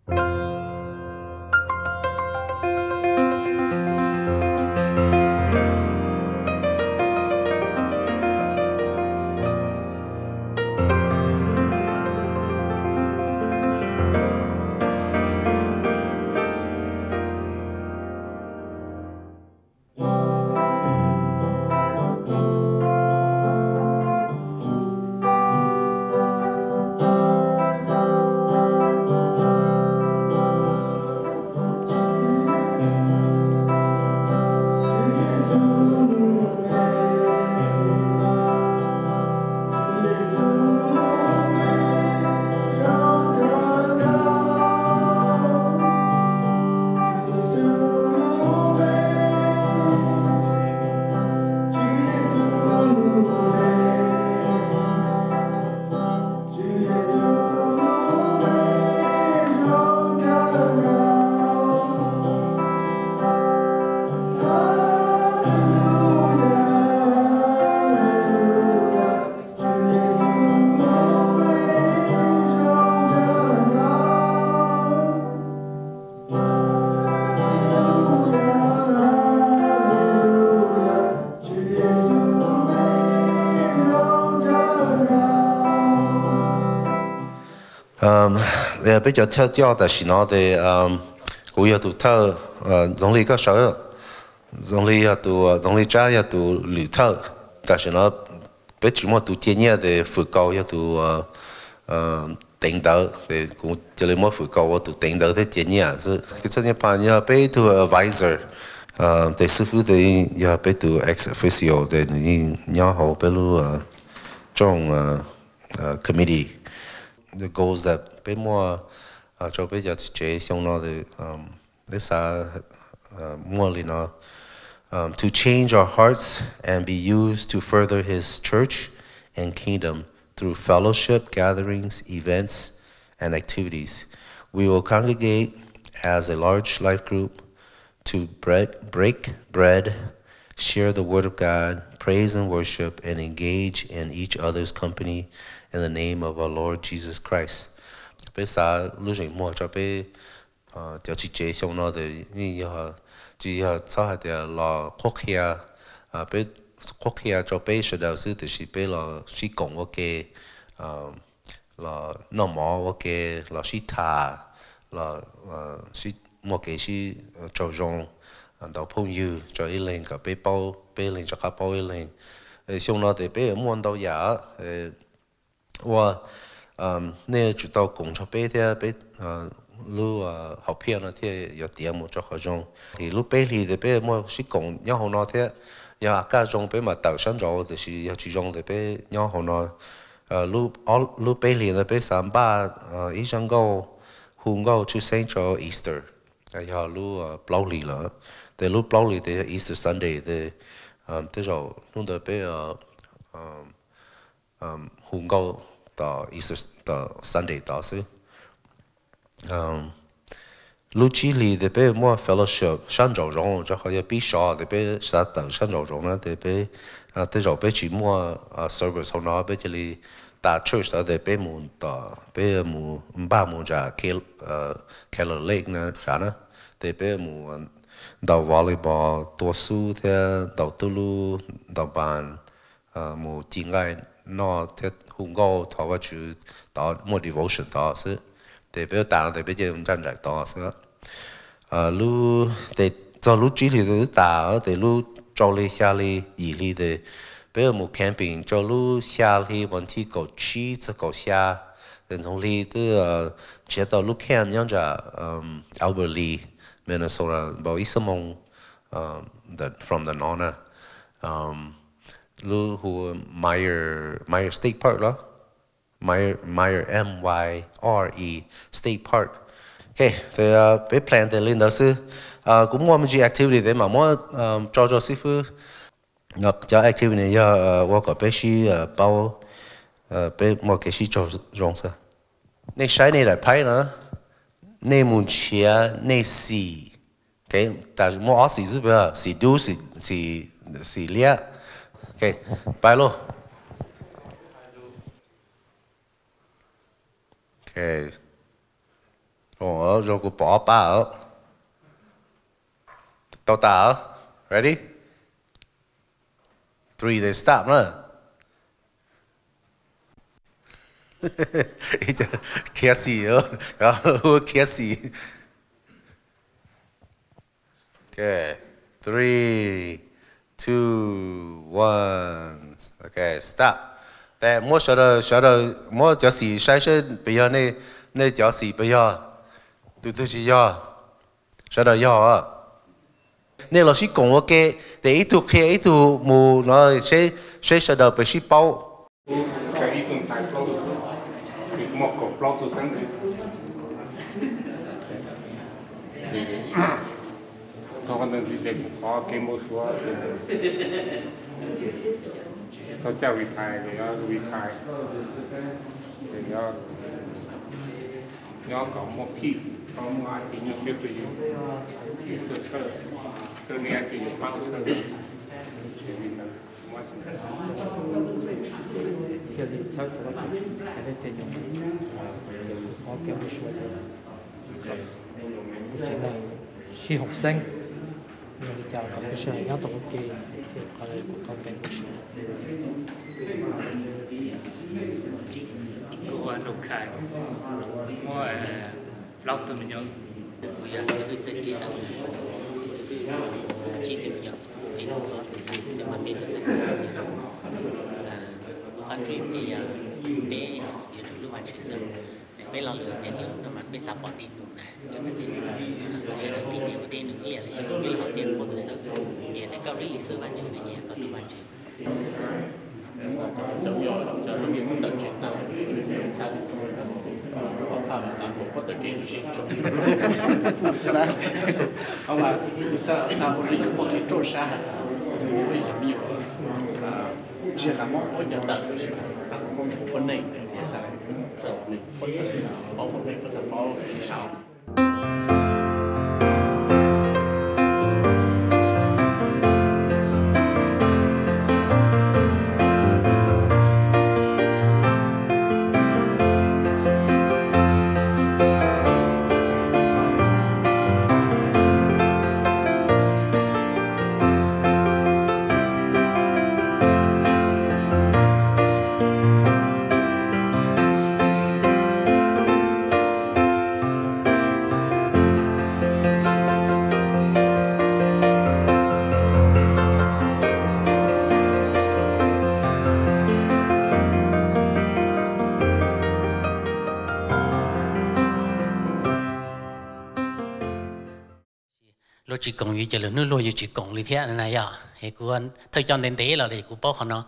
bây giờ theo cho ta xin nói thì cũng yêu tụ thơ giống như các sở giống như cha yêu tụ lữ thơ ta xin nói bây giờ một tụ thiên nhiên thì phụ cầu yêu tụ tỉnh đỡ thì cũng chỉ là một phụ cầu tụ tỉnh đỡ thì thiên nhiên chứ cái chân như bạn yêu bây tụ advisor thì sư phụ thì yêu bây tụ ex officio thì nhau họ bây lu trong committee the goals that bây mua cho bây giờ chế xong nó thì this mua li nó to change our hearts and be used to further His church and kingdom through fellowship, gatherings, events, and activities. We will congregate as a large life group to break bread, share the Word of God, praise and worship, and engage in each other's company in the name of our Lord Jesus Christ. Bây giờ lúc này mua cho bây giờ chỉ chế xong nó thì như chỉ sau hai thì là quốc gia bây quốc gia cho bây giờ đầu sư thì chỉ bây là chỉ công ok là nó mỏ ok là chỉ thà là chỉ mua cái chỉ cho rong đầu phong yêu cho ý lên cả bây bao bây lên cho cả bao ý lên xong nó thì bây mua đâu giả và nên chủ tàu cùng cho bé thì bé lu học片了thì有点么做好种，thì lúc bé thì bé么是共nhau好那thì ya cả种bé mà đầu sáng rồi thì是要注重thì bé nhau好那lúc bé thì bé sắm ba ý sáng go hùng go to Saint cho Easter ya lúc bao lì了thì lúc bao lì thì Easter Sunday thì thế rồi lúc đó bé hùng go到 Easter 到 Sunday 到是lúc chỉ li thì bé mua fellowship sáng giáo rong cho họ bị sợ thì bé sát tầng sáng giáo rong thì bé thế rồi bé chỉ mua service hôm đó bé chỉ li ta church đó thì bé muốn đó bé muốn ba muốn ra Keller Lake nữa cả nữa thì bé muốn đầu volleyball tua su thì đầu tu lu đầu bàn muốn tiếng Anh nó thì hùng cao thọ vào chữ đó một devotion đó chứ để bây giờ để bây giờ mình tranh giải đó chứ lu để cho lu chỉ thì ta để lu cho li xa li ý li để bây giờ một camping cho lu xa li vấn thi cầu chi cho cầu xa để从里的接到lu camp 样子Albert Lee Minnesota 包一什么from the Nona lu who Meyer State Park đó Meyer MYRE State Park. Okay, thì bé plan thì lên đó sư cũng mua một cái activity để mà mua cho sư phụ cho activity này giờ tôi có bé sĩ bao bé mua cái sĩ cho rong sao này sai này là phải nữa này muốn chia này xì cái但是mua xì是不是xì đủ xì liệt okay bye luôn okay Ồ, rồi cô bỏ ba ở. Tao ta ở. Ready? 3, they stop nữa. Kia xì ở. Kia xì. Okay. 3, 2, 1. Okay, stop. Tại mỗi mỗi giáo sĩ sai sự bây giờ này giáo sĩ bây giờ tụi chỉ giờ sau đó giờ à nên là sĩ cùng cái để ít thuộc khi ít thuộc mù nó sẽ sau đó bị sĩ bao cái ít tuần sai bao thì một cột bao tu sáng gìเขาก็ต้องเด็กขอเกมโมชัวเขาเจ้าวิทายเลยก็วิทายเลยก็ย้อนกับหมกที่เขามาที่นี่เชื่อตัวอยู่ที่ตัวเชื่อเนี่ยจะอยู่บ้านเชื่อชีวิตนั้นว่าจะ khi đi sau đó hay để tiền dùng có kiếm một số chuyện này khi học sinh mình đi chào các cái trường giáo tổng kỳ thì có thể có cái một số của nụ khai mua lâu từ mình nhớ bây giờ sẽ cứ sẽ chỉ là sẽ cứ chỉ tìm nhận thì nó có thể sản để mà biết nó sẽ là của phát triển thì để dự trù lưu hoàn chữ sân để bây lo lượng nhà nước nó mà bây giờ bỏ đi đủ này cho nên thì sẽ được tin điều đi được nghĩa là sẽ biết là họ tiền của tôi sân thì để cao lý sư văn chữ này nhé có lưu hoàn chữ trong gió cho nó những tận chuyện nào sao họ làm sao cũng có tận chuyện chuyện chung sao họ mà sao một cái một cái trôi xa bây giờ nhiều chỉ là một cái nhận tậnคนหนึ่งที่ใส่ส่วนหนึ่งคนใส่เพราะคนหนึ่งก็จะเพราะชาว lo chỉ cộng ý cho là nước lo chỉ cộng lý thế này à thì cô anh thời gian đến tế là để cô bảo họ nó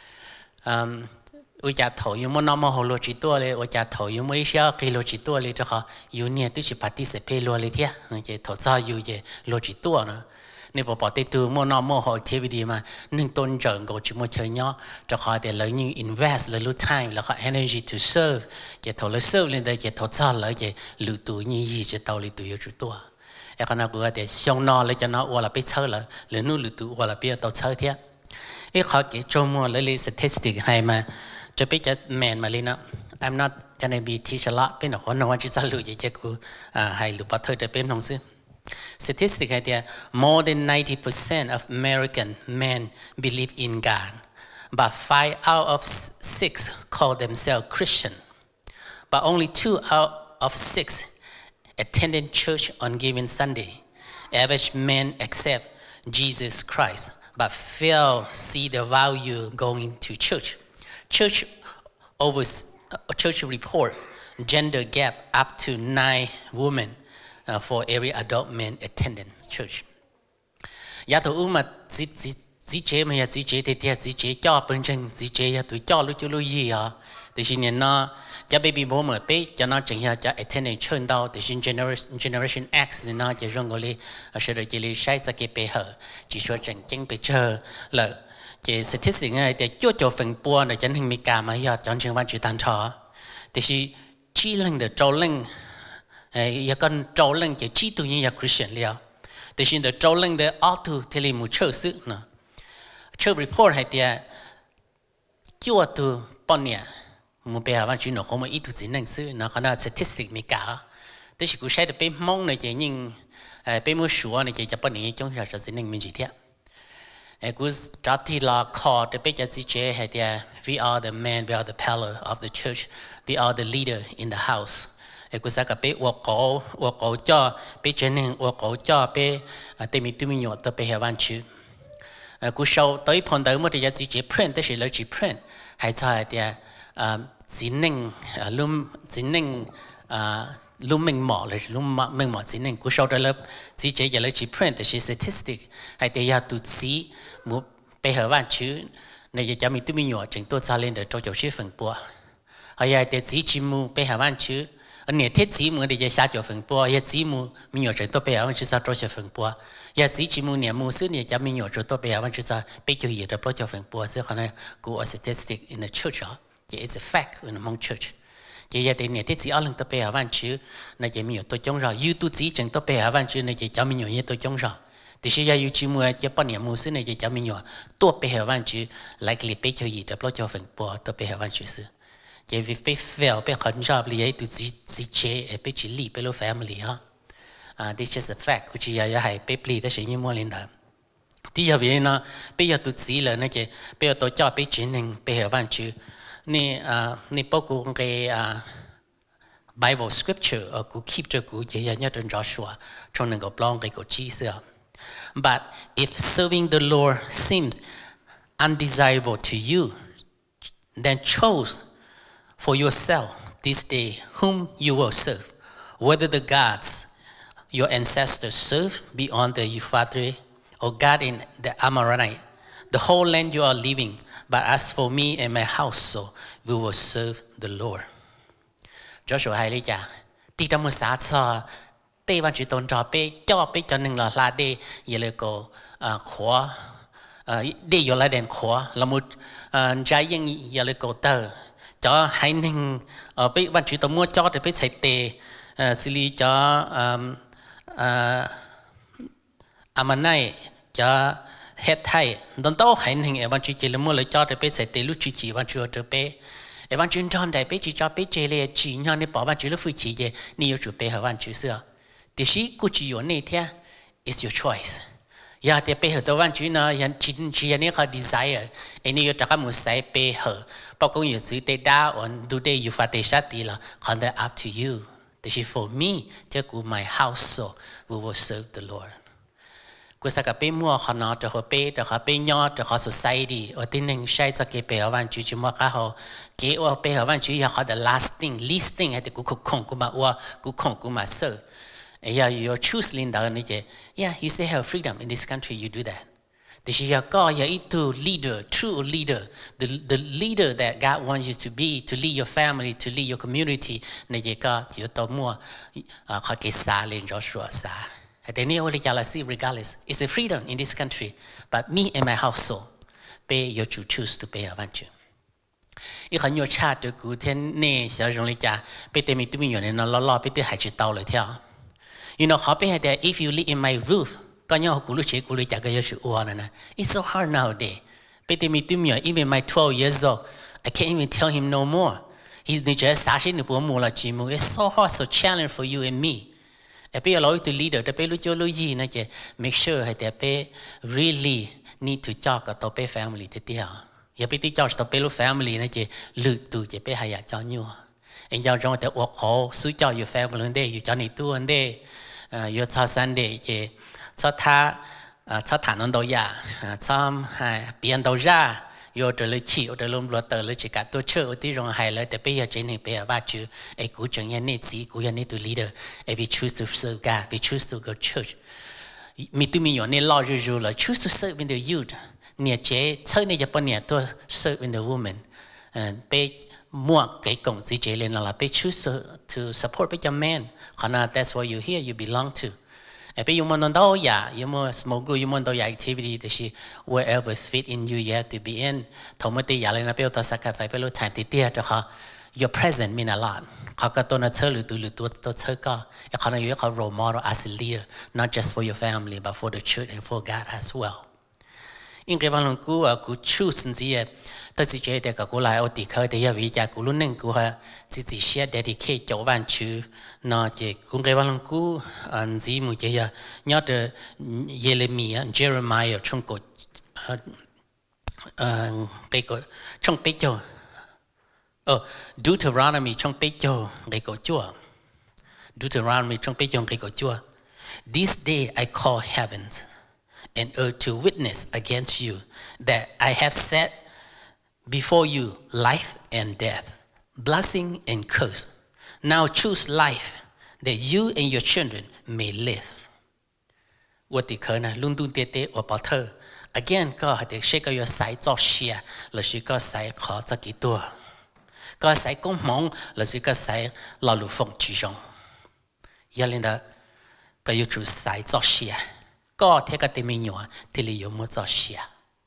ôi cha thầu yêu muốn nó mà họ lo chỉ tuaเลยôi cha thầu yêu mấy xe cái lo chỉ tuaเลยcho họ yêu nhẹ tôi chỉ participate lo lý thế cái thầu sao yêu cái lo chỉ tua nữa nên bảo tây tu muốn nó mà họ activity mà nâng tôn trọng của chúng mình chơi nhau cho họ để lấy những invest lấy lúc time là họ energy to serve cái thầu lấy serve lên đây cái thầu sao lấy cái lựa tu như gì chỉ tao lựa tu yêu chỉ tua cái con nào cũng để xong nó lấy cho nó qua là biết chơi là lấy nút lựa tu qua là biết tao chơi thế cái họ cái trong mua lấy statistic hay mà cho biết cái man mà lên nó I'm not gonna be teach a lot bên nó còn nó chỉ sao lựa gì chứ cô hay lựa bắt thôi để bên không xí statistic hay là more than 90% of American men believe in God but 5 out of 6 call themselves Christian but only 2 out of 6 attended church on given Sunday. Average men accept Jesus Christ, but fail see the value going to church. Church report gender gap up to 9 women for every adult man attending church. Giá thủ mà chỉ chế mà chỉ chế thì chỉ chế cho bên trên chỉ chế tụi cho lúc gì à? Thì xin nó cho baby bố mở bé cho nó chẳng hạn cho attending church đâu thì xin generation X thì nó chỉ dùng gọi là sẽ được chỉ là sai cho cái bé hở chỉ số chẳng chẳng bé chờ là cái statistic này thì cho phần bua để chẳng hình mi cả mà giờ chọn trường văn chữ tan trò thì chỉ lần được trâu lần giờ con trâu lần cái chỉ tự nhiên là Christian liền thì xin được trâu lần được auto thì là một church sự nữa church report hay thì cho từ bao nhiêu một bé văn chữ nó không có ít thứ gì năng sự nó có là statistic mi cả tức là cú sai được bên mong này chỉ nhưng bên mua sủa này chỉ cho bọn này trong là sẽ nên mình chỉ thế cú trả thì là call để bên cho chị chế hay thì we are the man, we are the pillar of the church, we are the leader in the house cú sẽ gặp bên ô cổ cho bên trên nên ô cổ cho bên tên mình tụi mình nhọ tới bên hệ văn chữ cú sau tới phần tới một thì chị chế print tức là chị print hay cho thì chính nên lúc mình mỏ là lúc mình mỏ chính nên cú sau đó là chỉ chế giờ là chỉ print thì statistic hay thì giờ tụi chỉ một bây giờ văn chữ này giờ cho mình tụi mình nhỏ trình tôi trả lên để cho chỗ phần bùa hay giờ thì chỉ một bây giờ văn chữ anh này thiết chỉ một để giờ sát chỗ phần bùa giờ chỉ một mình nhỏ trình tôi bây giờ văn chữ sao cho chỗ phần bùa giờ chỉ một này một số này cho mình nhỏ cho tôi bây giờ văn chữ sao bây giờ giờ để cho phần bùa sẽ còn là cú statistic in the church đó it's a fact in among church chỉ giờ thì này thiết chỉ ở lần tôi bây giờ văn chữ này chỉ mình nhỏ tôi chống rồi YouTube chỉ trình tôi bây giờ văn chữ này chỉ cho mình nhỏ như tôi chống rồi thì sẽ giờ chỉ mua cho bọn nhà mua xứ này chỉ cho mình nhỏ tôi bây giờ văn chữ lại cái bây giờ gì để cho phần bùa tôi bây giờ văn chữ xứ chỉ vì bây fail bây khẩn job thì tôi chỉ chế bây chỉ lý bây lo family ha this is a fact cũng chỉ giờ hay bây lý đó sẽ như mua lên đó thì giờ vì nó bây giờ tôi chỉ là nó cái bây giờ tôi cho bây chỉ nên bây giờ văn chữ nè bao gồm cái Bible scripture ở cụ keep cho cụ chỉ nhớ trong Joshua trong những cái long cái cụ chỉ xưa. But if serving the Lord seems undesirable to you, then choose for yourself this day whom you will serve, whether the gods your ancestors served beyond the Euphrates or God in the Amorite, the whole land you are living. But as for me and my household, we will serve the Lord. Joshua hay lấy cha, đi trong một xã cho tây văn chữ tôn trò bé cho nên là để giờ lại có khóa để giờ lại đèn khóa là một trái dân giờ lại có tờ cho hay nên bé văn chữ tôn mua cho để bé chạy tê xử lý cho Ammonite cho hết thảy đón tao hay nên văn chữ chỉ là mua lại cho để bé chạy tê lúc chỉ văn chữ cho bé văn chữ tròn đại bé chỉ cho bé chơi lại chỉ nhau để bỏ văn chữ lúc phi chỉ về nhiều chủ bé hợp văn chữ xưa thì sĩ cụ chỉ có này thế is your choice giờ thì bé hợp đồ văn chữ nó hiện chỉ này có desire anh ấy cho các một sai bé hợp bao gồm nhiều chữ để đa on do they you phải để sát thì là còn that up to you thì sĩ for me thì cụ my household we will serve the Lord cú sa cái bé mua họ nó cho họ bé nhỏ cho họ society ở trên nền sai cho cái bé văn chữ chỉ mua cái họ cái ở bé văn chữ họ the least thing hay thì cú không cú mà serve yeah you choose linh đạo này chứ yeah you still have freedom in this country you do that thì chỉ có itu leader true leader the leader that God wants you to be to lead your family to lead your community này chỉ có chỉ tao mua họ cái xa lên Joshua xa thế này only jealousy regardless it's a freedom in this country but me and my household be you choose to be a venture ít hơn nhiều cha được cụ thiên này sẽ dùng lấy cha be để mình tụi mình này nó lo be để hai chữ tàu lại theo you know họ be hay that if you live in my roof có nhau cụ lúc chế cụ lấy cha cái sự uổng này it's so hard nowadays be để mình tụi mình even my 12 years old I can't even tell him no more he's just starting to put more like Jim it's so hard so challenge for you and me bây giờ lối từ leader để bây giờ lối gì này chứ make sure hay để bây really need to cho cả tổ bây family thế theo giờ bây giờ cho tổ bây family này chứ lựa từ chứ bây hay cho nhiều anh giao trong để work hard suy cho your family đây cho này tu anh đây your cho Sunday chứ cho thả nó đâu ya cho biến đâu ra yo trở lại chỉ ở lồng lúa tờ lại chỉ cả tôi chơi ở tí rong hay lại để bây giờ trên này bây giờ ba chữ ai cũng chẳng nhận nét gì cũng nhận nét từ leader ai we choose to serve God we choose to go church mình tụi mình nhận lo rồi là choose to serve in the youth nè chế chơi này Japan nè tôi serve in the women bây mua cái công gì chế lên là bây choose to support bây giờ man còn là that's why you here you belong to bây giờ mình đâu ya, you muốn small group, you muốn đâu ya activity, thì是 wherever fit in you, you have to be in. Thằng mình thì ya lên là bây giờ ta sacrifice bây giờ time thì tiếc cho họ, your presence mean a lot. Họ cái tôi nói chơi lừa tôi chơi có, họ nói you are role model as a leader, not just for your family but for the church and for God as well. in cái văn cú à cú choose gì à tôi chỉ chơi để cả cú lại ở địa khơi để vì cha cú luôn nên cú ha chỉ share dedicate cho văn chữ nó chỉ cũng cái văn cú anh gì một chơi à nhớ từ Jeremiah trong cổ cái cổ trong bế châu Deuteronomy trong bế châu cái cổ chúa Deuteronomy trong bế châu cái cổ chúa This day I call heavens and earth to witness against you that I have set before you life and death, blessing and curse. Now choose life that you and your children may live. What the current Lundun Tete or Potter again, God had shake your side or share, let you go side call the door. God say, come home, let you go side, la lu fong chijong. Yalinda, go you choose side or share. God take a deminua till you must share.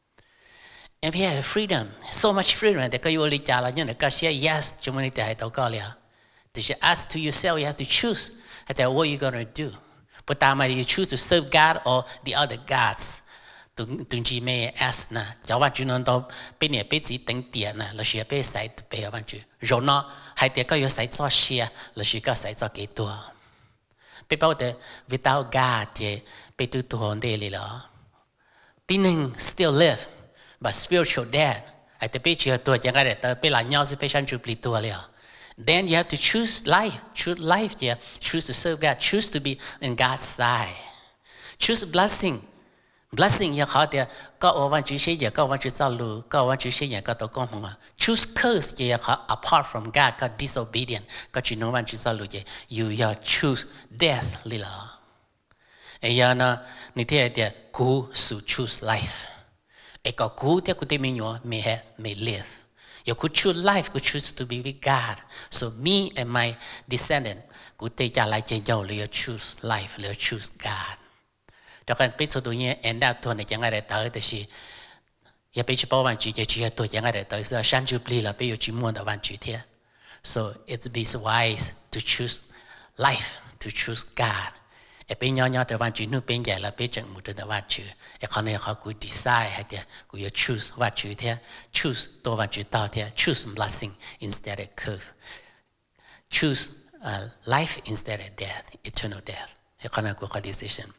And we have freedom, so much freedom that you only tell you know, share yes, you money to Italia. Did you ask to yourself, you have to choose what you're gonna do. But time you choose to serve God or the other gods. Từng chỉ mẹ ask na, cháu bạn chú nó đâu bên này bên chỉ tính tiền na, là sẽ bên sai từ bên bạn chú. Rồi nó hay để có yêu sai cho share, là sẽ có sai cho cái tua. Bên bao giờ without God thì bên tu tu hồn đây là. Tin nên still live, but spiritual dead. Hay để bên chỉ tua chẳng cái để bên là nhau sẽ bên sang chụp lì tua liền. Then you have to choose life, yeah. Choose to serve God, choose to be in God's side. Choose blessing. Blessing ya khó thì có ở văn chữ sẽ có văn chữ giao lưu, có văn chữ sẽ có tổ công mà. Choose curse ya khó apart from God, có disobedient, có chỉ nói văn chữ giao lưu ya. You choose death lila. Ấy na như thế thì cú su choose life. Ấy có cú thì cú thì mình nhớ may live. You could choose life, could choose to be with God. So me and my descendant, could take your life change out, you choose life, you choose God. Đó cần biết số tuổi end up tuần này chẳng ai để tới thì gì, ya biết bao văn chữ chỉ tuổi chẳng ai để tới giờ sáng jubilee là bây giờ chỉ muốn được văn chữ thế. So it's be wise to choose life, to choose God. Ở bên nhỏ từ văn chữ nước bên dài là bên chẳng một từ văn chữ. Ở con này họ cứ decide hay thế, cứ choose văn chữ thế, choose tổ văn chữ to thế, choose blessing instead of curse, choose life instead of death, eternal death. Ở con này có decision.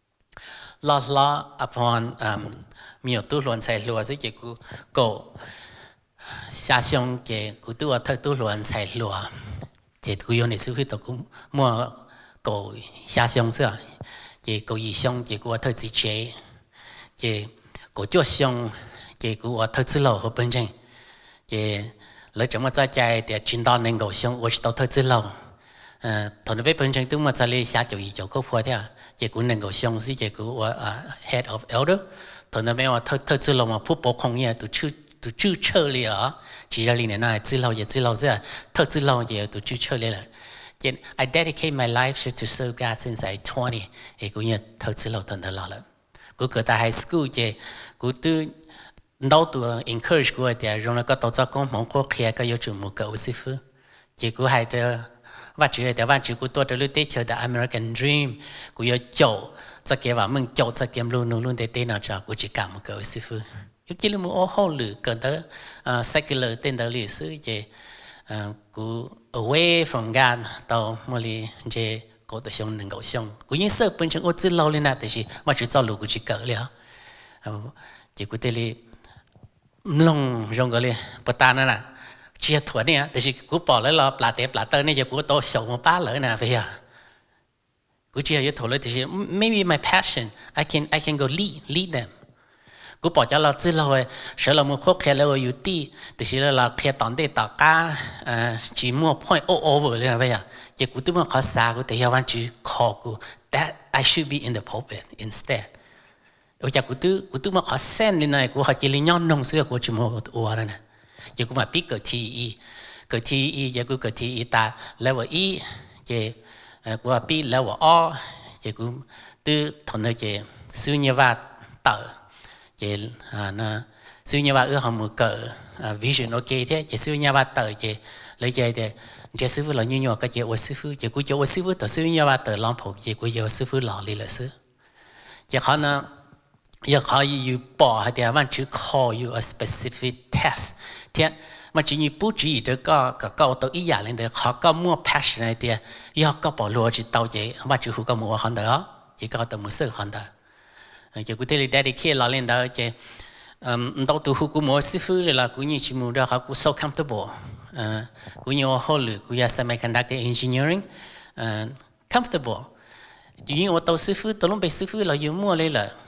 Law upon nhiều tu luận sai lúa sẽ chỉ có xa xông cái cụ tu ở tu luận sai lúa thì cụ yêu này sư huyết cũng mua cổ xa xông xưa chỉ cổ gì xông chỉ cụ ở thời chế chỉ cổ chúa xông chỉ cụ ở thời lâu của bên trên chỉ lấy chúng mà trái để chiến đấu nên cổ xông ở trong thời lâu thằng nó biết bên trên chúng mà trái lấy xa chỗ gì chỗ có phù thế à chỉ cũng nên gọi xong gì chỉ cũng head of elder, thôi nó bây giờ thời lâu mà phụ bố không nghe tụi chưa chơi liền à, chỉ là liền này chỉ lâu giờ thời lâu giờ tụi chưa chơi liền là, I dedicate my life to serve God since I 20, thì cũng như thời lâu thôi đó là, cũng ở tại high school chứ, cũng từ đầu tụi encourage của thì rồi nó có tổ chức công mong có kia có yêu cầu một cái sư phụ, chỉ cũng hay được và chữ để văn chữ của tôi được lấy chờ the American Dream của yêu châu cho cái vào mình châu cho cái luôn để tên nào cho của chỉ cả một cái sư phụ yêu chỉ là một ô hô lử cần tới secular tên đó lịch sử về của away from God tàu mà li về có thể xong đừng có xong của những sự bên trong ô chỉ lâu lên là thì chỉ mà chỉ cho lù của chỉ cỡ liền chỉ của tên li long rong cái li bắt ta nữa là chia thuận này, thì cứ bỏ lại là plá tơ này giờ cứ tôi sống một bát lợi nè vậy à, cứ chia như thuận lợi thì maybe my passion, I can go lead them, cứ bỏ cho là chỉ là vậy, sợ là một khúc kia là ở UT, thì là kia tận đây tất cả chỉ mua point over nè vậy à, giờ cứ tôi mà khó xa cứ thấy văn chữ khó cứ that I should be in the pulpit instead, ở giờ cứ tôi mà khó xem lên này cứ họ chỉ lấy nhon nông sữa của chúng một ua này nè. Giờ cũng mà biết cái TE giờ cũng cái TE ta level E giờ cũng biết level O giờ cũng từ thằng này giờ siêu nhiều vạt tờ giờ nó siêu nhiều vạt ở hàng một cái vision ok thế giờ siêu nhiều vạt tờ giờ lấy giờ sư phụ là như nhau cái giờ ở sư phụ giờ cũng giờ ở sư phụ tờ siêu nhiều vạt tờ long phổ giờ cũng giờ sư phụ lò li là sư giờ họ nó giờ khó you bỏ hay là bạn chỉ call you a specific test thì mà chỉ như bút chỉ được có câu tôi ý giả lên được họ có mua passion này thì giờ có bỏ lúa chỉ tàu vậy mà chỉ hữu có mua hơn đó chỉ có tàu mua sữa hơn đó chỉ có thể là dedicate là lên đó chỉ đâu từ hữu có mua sư phụ là cũng như chỉ mua đó họ cũng so comfortable cũng như họ lựa cũng như semiconductor engineering comfortable chỉ như tàu sư phụ tàu lúc bị sư phụ là dùng mua lên là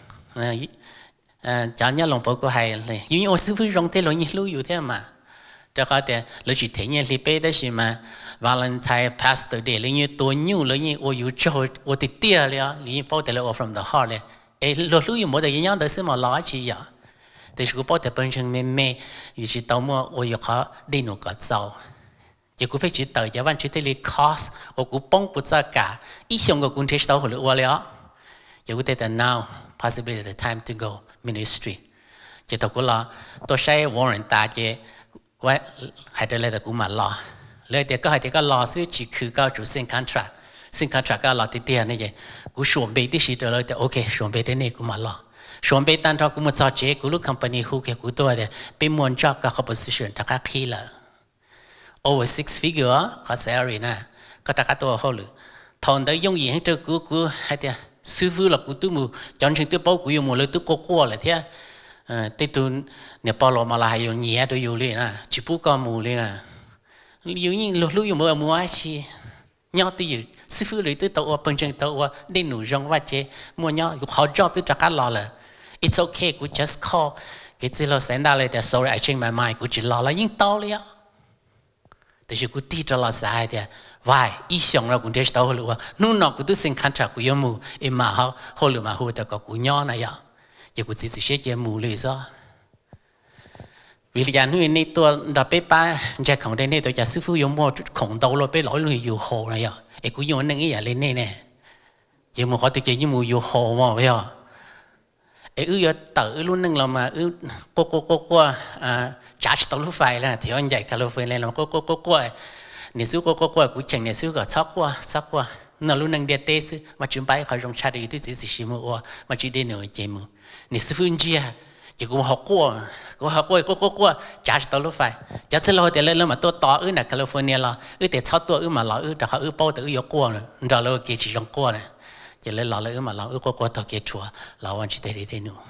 chả nhớ lòng bảo có hay này như sư phụ rong thế lo như lưuอยู่thế mà cho có thể lấy chỉ thấy như lipe đó gì mà Valentine Pastor Day lấy như tôi nhiều lấy như ô yêu cho ô thì tiaเลยlấy như bảo thế là from the heartเลยlo lưuอยู่mỗi đời nhớ đời xưa mà lo chỉ vậyแต่ฉันก็bảo thế bên trong mẹอยู่chỉ tao mua ô yêu khó đi nụ có giàu chỉ cũng phải chỉ tao giờวันchỉ thấy lấy cost ô cũng bông cũng ra cả ít xongก็cũng thấy tao hồi lúaเลยgiờ cũng thấy là now possibly the time to go ministry chỉ tao cũng là tôi sẽ warrant ta chứ quay hay đây là cũng mà lo lấy tiền có hay tiền có lo xíu chỉ cứ cao chủ xin contract có lo tiền này vậy cũng chuẩn bị tí xí rồi lấy tiền ok chuẩn bị đến này cũng mà lo chuẩn bị tan cho cũng một số chế cũng lúc company hú cái cũng tôi đấy bên muốn job các position tất cả khi là over 6 figure có salary nè có tất cả tôi hỗ lực thằng đấy dùng gì hết trơn cũng hay tiền sư phụ là cũng tôi mua chọn chừng tôi bảo cũng dùng một lời tôi qua là thế tây tuần nếu bao lâu mà là hay dùng nhẹ tôi dùng liền à chỉ bút con mù liền à dùng như lúc dùng mua ai chi nhau tôi dùng sư phụ lấy tôi tàu bên trên tàu đi nụ rong vắt chế mua nhau họ job tôi chắc chắn lo là it's okay cứ just call cái gì lo send ra lại để sorry I change my mind cứ chỉ lo là những tao liềnแต่ฉันกูตีจะละสายเดียว่าอีช่องเรากูเดี๋ยวจะเอาหัวนู่นนอกกูต้องเซ็นคันทรากูยอมมูเอ็มมาเขาหรือมาหัวแต่ก็กูย้อนนะยังอย่ากูจิตเสียใจมูเลยซะวิญญาณนู่นนี่ตัวดับไปป้าจะของได้เนี่ยตัวจะซื้อฟูยอมมูของโตเราไปร้อยเลยอยู่หัวนะยังไอ้กูย้อนนั่งอย่างเล่นเนี่ยยังมูเขาตัวจะยิ่งมูอยู่หัวมั้งยังไอ้อย่าตื่นรุ่นนึงเรามาก็trả cho tàu phải là thì anh dạy cả lô phải lên là có nếu xíu có cũng chẳng nếu xíu có sắp qua nó luôn năng đẹp tê xí mà chúng bay khỏi trong chat đi thì chỉ xí mua mà chỉ đến nửa chơi mua nếu xíu phương chia chỉ cũng học qua trả cho tàu phải trả cho lô thì lên mà tôi to ở là California là để sáu tuổi mà là đã họ bao từ qua rồi rồi kia chỉ trong qua này chỉ lên là mà là qua tàu kia chùa là anh chỉ để thế nữa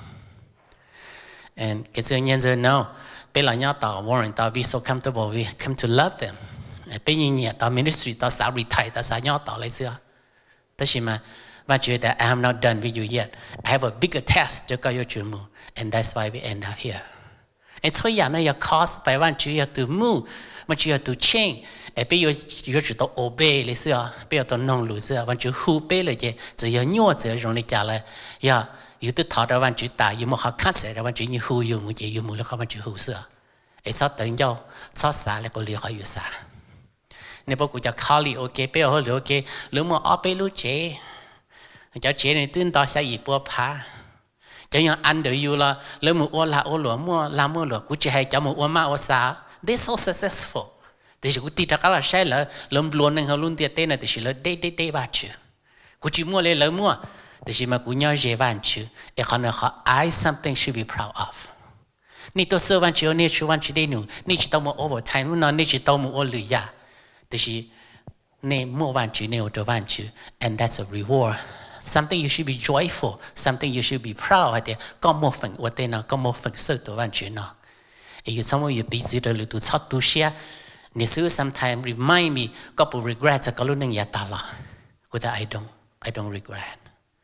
and cái sự nhân dân nào bây giờ nhau tao warrant tao be so comfortable we come to love them bây giờ nhẹ tao ministry tao sao retire tao sao nhau tao lấy xưa thế nhưng mà và chuyện that I am not done with you yet I have a bigger task cho các yêu mu and that's why we end up here and so yeah nó ya cost by one chuyện ya to move mà chuyện ya to change bây giờ yêu chỉ tao obey lấy xưa bây giờ tao nông lúa xưa và chuyện hu bê lấy chứ chỉ ya nhua chỉ dùng để trả lại ya yêu tôi thọ ra văn chữ tài yêu một họ cắt sẽ ra văn chữ như hư dùng một chỉ yêu một lúc họ văn chữ hư sửa ấy sao tự nhau sao xả lại có liệu họ yêu xả nếu bao giờ khảo li ok bây giờ liệu ok nếu mà ở bên lúc chế cho chế này tương tự sẽ gì bữa phá cho nhau ăn được yêu là nếu mà ô là ô lúa mua làm mua lúa cũng chỉ hay cho một ô mà ô xả they so successful thì cũng tin chắc là sai là làm luôn nên họ luôn tiền tên này thì chỉ là day ba chữ cũng chỉ mua lấy lớn muaแต่ฉันมากูย้อนเจวันชื่อไอ้คนนั้นเขา I something should be proud of นี่ตัวเสื้อวันชื่อนี่ชื่อวันชื่อได้หนูนี่จะต้องมา overtime นู่นนี่จะต้องมาโอลือยาแต่ฉันนี่มั่ววันชื่อนี่ตัววันชื่อ and that's a reward something you should be joyful something you should be proud ไอ้เดียก็มั่วฝันว่าเต้นก็มั่วฝันเสื้อตัววันชื่อเนาะไอ้ยูสมมติอยู่ปีจีตัวหรือตัวชอบตัวเชียนี่ซื้อ sometimes remind me ก็ปู regret จะก็รู้นึงอย่าตาละกูแต่ I don't regret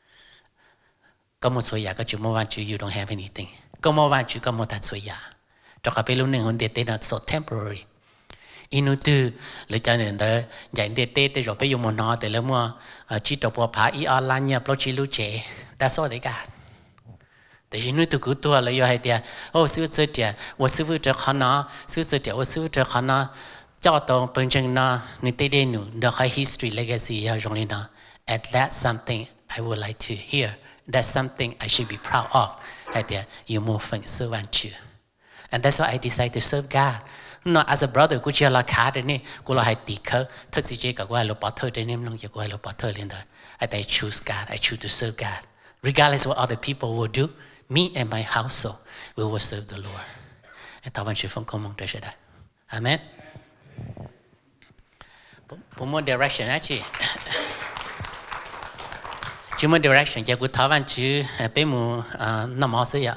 có một số nhà có chuyện mua vàng chứ you don't have anything có mua vàng chứ có một số nhà cho cả bên lúc này hôn tiền là so temporary inu từ lấy cho nên đó giải tiền rồi bây giờ một nó để lấy mua chỉ đọc qua phá online nha blog chỉ lưu chế that's all they gotแต่ฉันนึกถึงกูตัวเลยอยู่ให้เดียโอ้ซื้อเสื้อเดียว่าซื้อเสื้อขนาซื้อเสื้อเดียว่าซื้อเสื้อขนาเจ้าตัวเป็นจังนะนี่เต้นหนูเดี๋ยวให้ history legacy อย่างตรงนี้นะ and that's something I would like to hear that's something I should be proud of ให้เดียอยู่มั่วฝันเสื้อวันชื่อ and that's why I decided to serve God no as a brother กูเชื่อราคาเดี๋ยวนี้กูเราให้ตีเขาถ้าสิเจกับว่าเราปอเธอเดี๋ยวนี้น้องจะกูให้เราปอเธอเรียนได้ I choose God I choose to serve God regardless what other people will do me and my household we will serve the Lord. Tạ ơn Chúa phong công mong tới sẽ đây. Amen. Bộ môn direction á chị. Chú môn direction giờ cũng thảo văn chú bé mù nằm ở dưới ạ.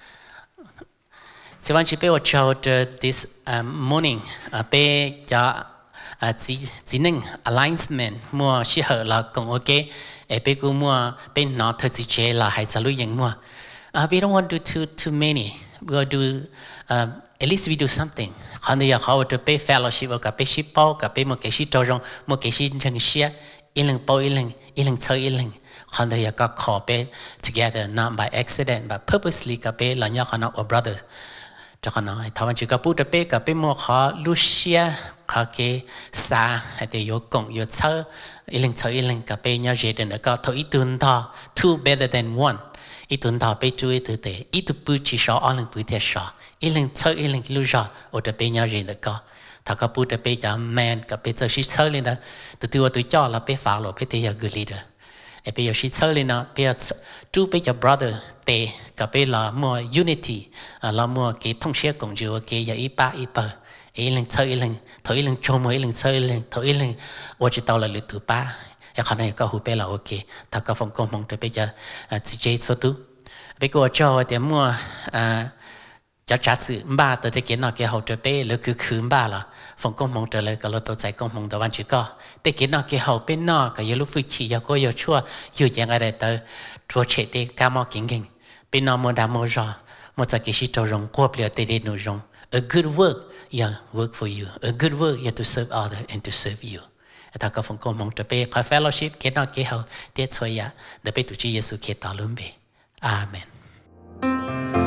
Chú văn chú bé ở chỗ this morning bé cho chỉ nên alignment mua sĩ hợp là cũng ok. Bé cũng mua bé nó thật sự chế là hay sao lui những mua. We don't want to do too many. We will do at least we do something. Còn bây giờ họ được bé fellowship và bé ship bao, cả bé một cái ship trâu rong, một cái ship chân share, ilang bao ilang chơi ilang. Còn bây giờ các họ bé together not by accident but purposely cả bé là nhau họ nói brothers. Cho họ nói, thằng anh chỉ cả bút bé cả bé một họ Lucia cả cái xa hay để yêu cộng yêu chơi ilang cả bé nhau dễ đến cả thôi ít tuần đó two better than one. Ít tuần đó bé chú ý từ từ ít tu bút chỉ sợ anh bút thiệt sợ. Ilang chơi ilang lưu ra ở đây bé nhau gì được cả, thằng các bút bé cho man các bé chơi chơi lên đó, từ cho là bé phá rồi bé thì là good leader, bé giờ chơi lên đó bé chú bé cho brother tê các bé là mua unity là mua cái thông xe cùng chịu cái giờ ít ba ilang chơi ilang thôi ilang cho mua ilang chơi ilang thôi ilang, ở chỉ tao là lựa từ ba, khả năng các hụt bé là ok, thằng các phòng công mong tới bé giờ CJ số tu, bé cô cho để mua cho trả sự ba từ cái kiến nào cái hậu trợ bé lỡ cứ ba là phòng công mong trở lại cái lỡ tổ giải công mong đầu văn chỉ có để kiến nào cái hậu bên nọ cái lỡ phi chỉ có yêu chua yêu dạng ở đây tới chua chế để cam mò kinh bên nọ mua đam mua rõ mua cái gì trâu rong qua bia để nuôi rong a good work yeah work for you a good work yeah to serve others and to serve you ta có phòng công mong trở bé cái fellowship kiến nào cái hậu để chơi ya để bé tụi chị Giêsu kia tạo lớn bé amen.